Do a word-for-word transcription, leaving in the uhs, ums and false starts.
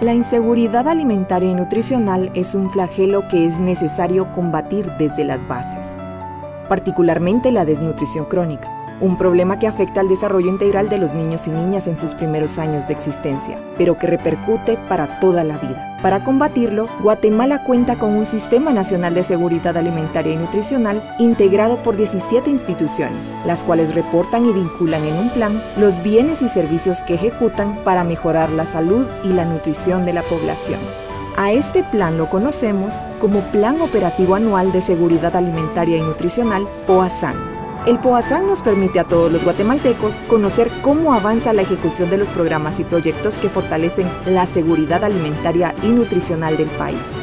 La inseguridad alimentaria y nutricional es un flagelo que es necesario combatir desde las bases, particularmente la desnutrición crónica, un problema que afecta al desarrollo integral de los niños y niñas en sus primeros años de existencia, pero que repercute para toda la vida. Para combatirlo, Guatemala cuenta con un Sistema Nacional de Seguridad Alimentaria y Nutricional integrado por diecisiete instituciones, las cuales reportan y vinculan en un plan los bienes y servicios que ejecutan para mejorar la salud y la nutrición de la población. A este plan lo conocemos como Plan Operativo Anual de Seguridad Alimentaria y Nutricional, POASAN. El POASAN nos permite a todos los guatemaltecos conocer cómo avanza la ejecución de los programas y proyectos que fortalecen la seguridad alimentaria y nutricional del país.